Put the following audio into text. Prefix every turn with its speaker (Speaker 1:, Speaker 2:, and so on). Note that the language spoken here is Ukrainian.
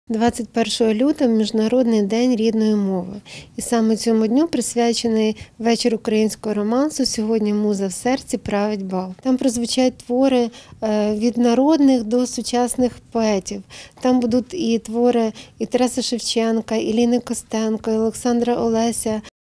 Speaker 1: 21 лютого – Міжнародний день рідної мови. І саме цьому дню присвячений вечір українського романсу «Сьогодні муза в серці править бал». Там прозвучать твори від народних до сучасних поетів. Там будуть і твори і Тараса Шевченка, і Ліни Костенко, і Олександра Олеся.